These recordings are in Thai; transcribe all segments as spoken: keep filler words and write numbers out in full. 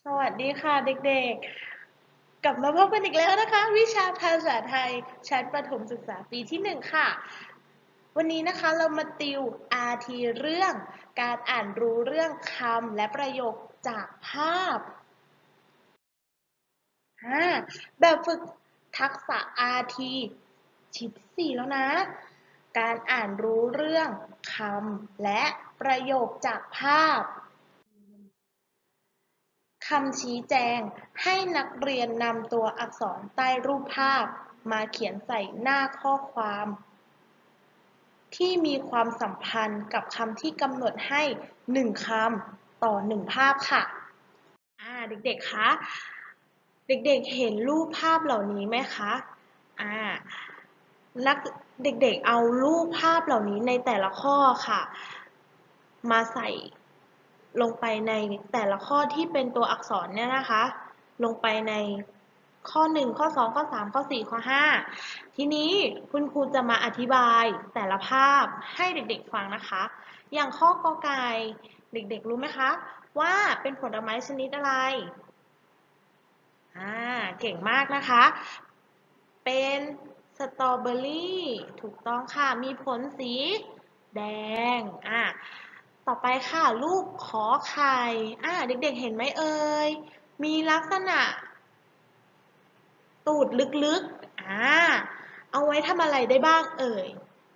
สวัสดีค่ะเด็กๆ กลับมาพบกันอีกแล้วนะคะวิชาภาษาไทยชั้นประถมศึกษาปีที่หนึ่งค่ะวันนี้นะคะเรามาติว อาร์ ที เรื่องการอ่านรู้เรื่องคำและประโยคจากภาพอ่าแบบฝึกทักษะ อาร์ ที ชิ้นที่สี่แล้วนะการอ่านรู้เรื่องคำและประโยคจากภาพ คำชี้แจงให้นักเรียนนำตัวอักษรใต้รูปภาพมาเขียนใส่หน้าข้อความที่มีความสัมพันธ์กับคำที่กำหนดให้หนึ่งคำต่อหนึ่งภาพค่ะอ่าเด็กๆคะเด็กๆเห็นรูปภาพเหล่านี้ไหมคะอ่านักเด็กๆเอารูปภาพเหล่านี้ในแต่ละข้อค่ะมาใส่ลงไปในแต่ละข้อที่เป็นตัวอักษรเนี่ยนะคะลงไปในข้อหนึ่งข้อสองข้อสามข้อสี่ข้อห้าทีนี้คุณครูจะมาอธิบายแต่ละภาพให้เด็กๆฟังนะคะอย่างข้อกอไก่เด็กๆรู้ไหมคะว่าเป็นผลไม้ชนิดอะไรอ่าเก่งมากนะคะเป็นสตรอเบอรี่ถูกต้องค่ะมีผลสีแดงอ่าต่อไปค่ะรูปขอไข่อ่าเด็กๆเห็นไหมเอ่ยมีลักษณะตูดลึกๆอ่าเอาไว้ทำอะไรได้บ้างเอ่ย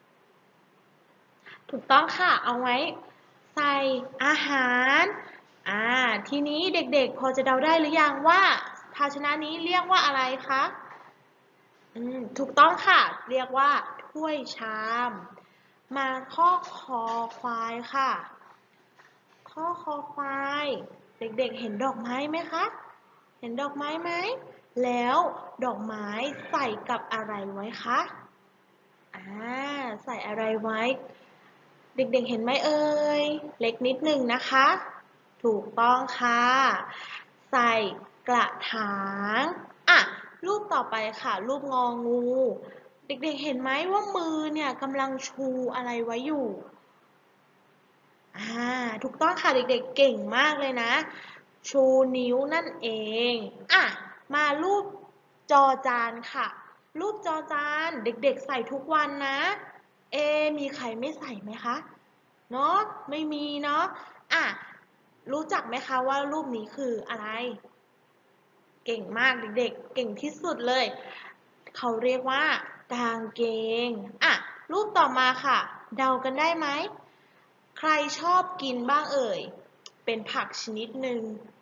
ถูกต้องค่ะเอาไว้ใส่อาหารอ่าทีนี้เด็กๆพอจะเดาได้หรือยังว่าภาชนะนี้เรียกว่าอะไรคะอืมถูกต้องค่ะเรียกว่าถ้วยชามมาข้อคอควายค่ะข้อคอควายเด็กๆเห็นดอกไม้ไหมคะเห็นดอกไม้ไหมแล้วดอกไม้ใส่กับอะไรไว้คะอ่าใส่อะไรไว้เด็กๆเห็นไหมเอ่ยเล็กนิดหนึ่งนะคะถูกต้องค่ะใส่กระถางอ่ะรูปต่อไปค่ะรูปงองูเด็กๆเห็นไหมว่ามือเนี่ยกำลังชูอะไรไว้อยู่ อ่าถูกต้องค่ะเด็กๆเก่งมากเลยนะชูนิ้วนั่นเองอ่ะมารูปจอจานค่ะรูปจอจานเด็กๆใส่ทุกวันนะเอมีใครไม่ใส่ไหมคะเนาะไม่มีเนาะอ่ะรู้จักไหมคะว่ารูปนี้คืออะไรเก่งมากเด็กๆเก่งที่สุดเลยเขาเรียกว่ากางเกงอ่ะรูปต่อมาค่ะเดากันได้ไหม ใครชอบกินบ้างเอ่ย เป็นผักชนิดหนึ่ง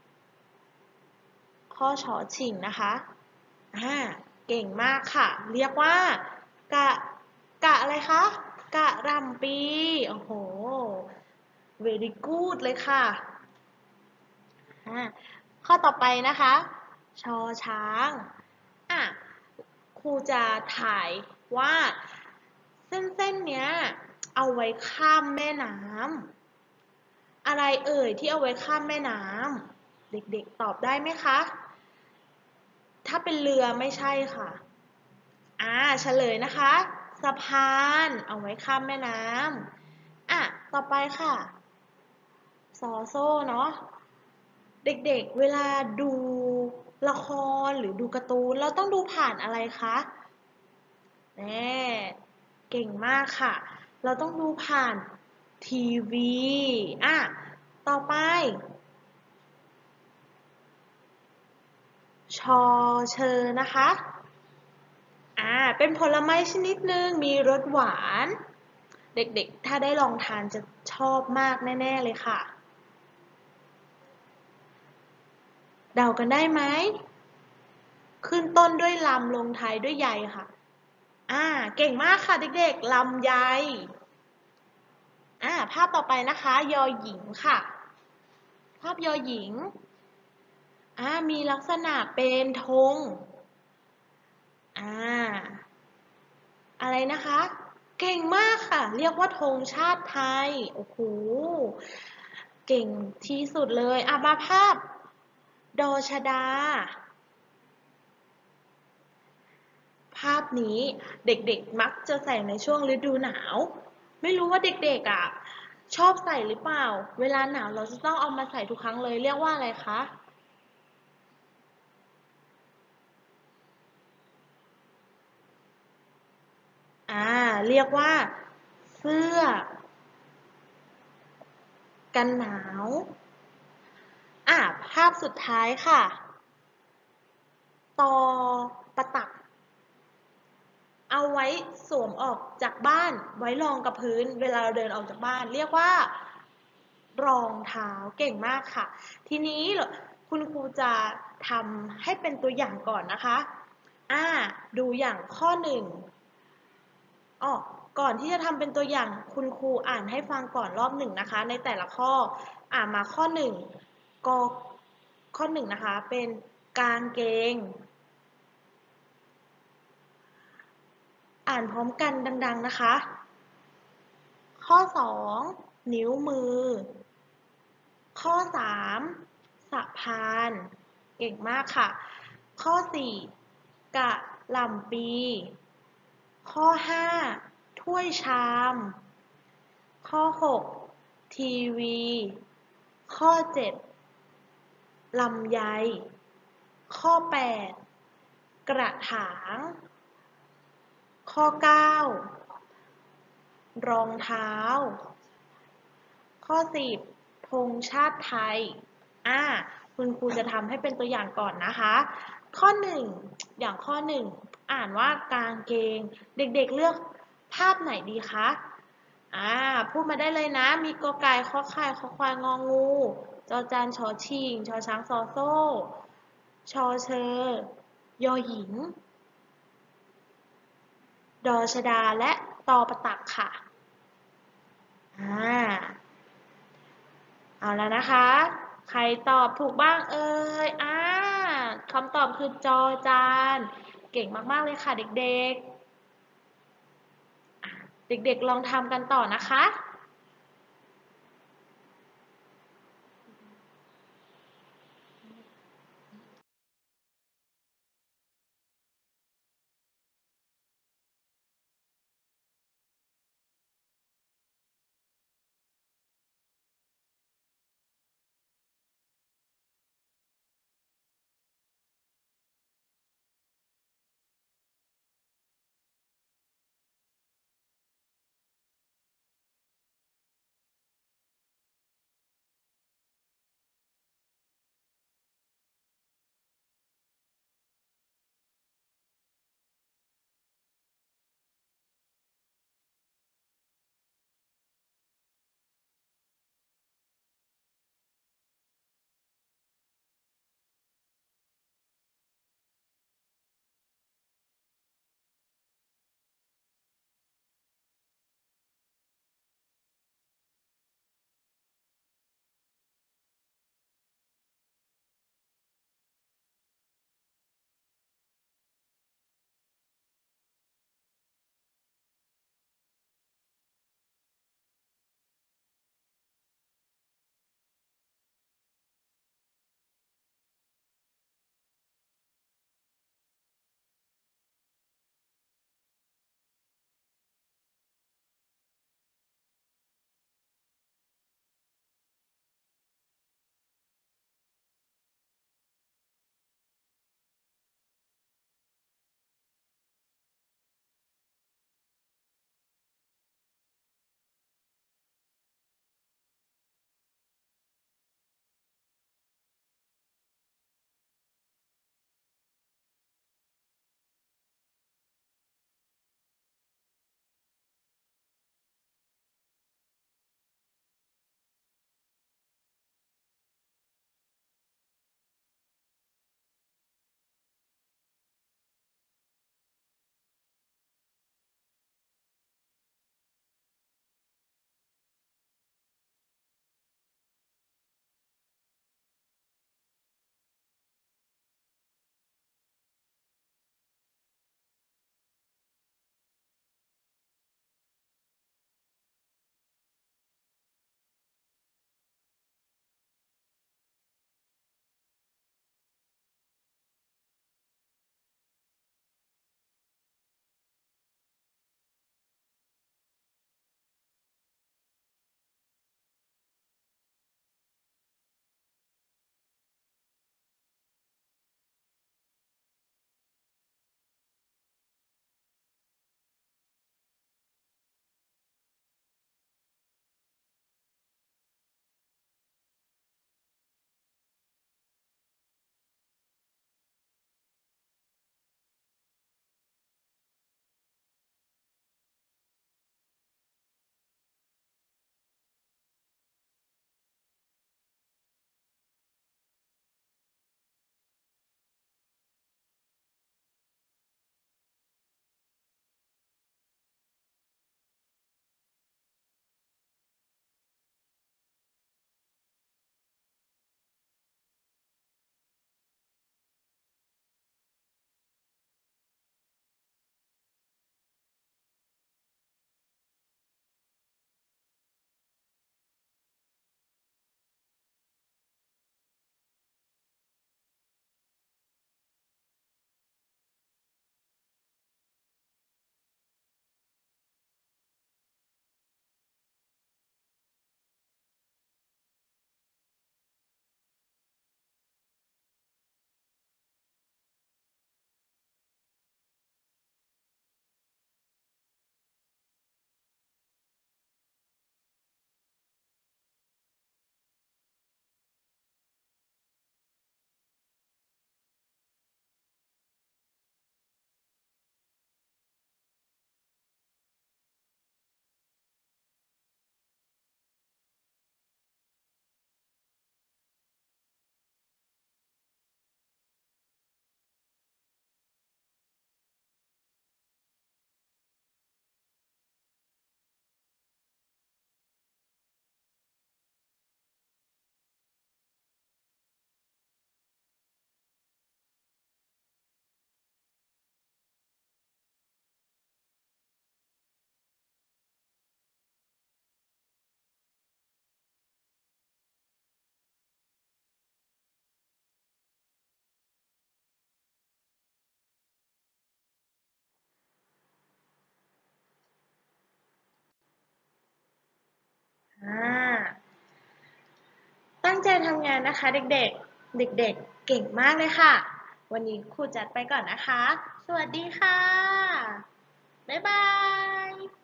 ข้อชอชิงนะคะอ่าเก่งมากค่ะ เรียกว่ากะกะอะไรคะกะหล่ำปีโอ้โห very good เลยค่ะอ่าข้อต่อไปนะคะชอช้างอ่ะครูจะถ่ายว่าเส้นๆเนี้ยเอาไว้ข้ามแม่น้ำ อะไรเอ่ยที่เอาไว้ข้ามแม่น้ำเด็กๆตอบได้ไหมคะถ้าเป็นเรือไม่ใช่ค่ะอ่าเฉลยนะคะสะพานเอาไว้ข้ามแม่น้ำอ่ะต่อไปค่ะซอโซ่เนาะเด็กๆเวลาดูละครหรือดูการ์ตูนเราต้องดูผ่านอะไรคะแน่เก่งมากค่ะเราต้องดูผ่านทีวีอ่ะต่อไป ชอเชอนะคะอ่าเป็นผลไม้ชนิดหนึ่งมีรสหวาน เด็กๆ ถ้าได้ลองทานจะชอบมากแน่ๆเลยค่ะ เดากันได้ไหม ขึ้นต้นด้วยลำลงท้ายด้วยใยค่ะอ่าเก่งมากค่ะเด็กๆ ลำไยอ่าภาพต่อไปนะคะ ยอหญิงค่ะ ภาพยอหญิงอ่ามีลักษณะเป็นธงอ่า อะไรนะคะ เก่งมากค่ะ เรียกว่าธงชาติไทย โอ้โห เก่งที่สุดเลยอ่ะมาภาพดอชดา ภาพนี้เด็กๆมักจะใส่ในช่วงฤดูหนาว ไม่รู้ว่าเด็กๆอ่ะชอบใส่หรือเปล่า เวลาหนาวเราจะต้องเอามาใส่ทุกครั้งเลย เรียกว่าอะไรคะอ่าเรียกว่าเสื้อกันหนาวอ่าภาพสุดท้ายค่ะตอประตักเอาไว้สวมออกจากบ้านไว้รองกับพื้นเวลาเราเดินออกจากบ้านเรียกว่ารองเท้าเก่งมากค่ะทีนี้คุณครูจะทำให้เป็นตัวอย่างก่อนนะคะอ่าดูอย่างข้อหนึ่งอ๋อก่อนที่จะทำเป็นตัวอย่างคุณครูอ่านให้ฟังก่อนรอบหนึ่งนะคะในแต่ละข้ออ่านมาข้อหนึ่งกข้อหนึ่งนะคะเป็นกางเกงอ่านพร้อมกันดังๆนะคะ ข้อสองนิ้วมือ ข้อสามสะพาน เก่งมากค่ะ ข้อสี่กะหล่ำปี ข้อห้าถ้วยชาม ข้อหกทีวี ข้อเจ็ดลำไย ข้อแปดกระถาง ข้อเก้ารองเท้า ข้อสิบธงชาติไทยอ่าคุณครูจะทำให้เป็นตัวอย่างก่อนนะคะ ข้อหนึ่งอย่างข้อหนึ่งอ่านว่ากางเกง เด็กๆเลือกภาพไหนดีคะอ่าพูดมาได้เลยนะ มีกอไก่ขอไข่ขอควายงองูจอจานชอชิงชอช้างซอโซ่ชอเชอยอหญิงดอชดาและตอประตักค่ะอ่า เอาแล้วนะคะ ใครตอบถูกบ้างเอ่ยอ่าคำตอบคือจอจาน เก่งมากๆเลยค่ะเด็กๆอ่ะเด็กๆลองทำกันต่อนะคะใจทำงานนะคะเด็กๆ เด็กๆ เก่งมากเลยค่ะ วันนี้ครูจัดไปก่อนนะคะ สวัสดีค่ะ บ๊ายบาย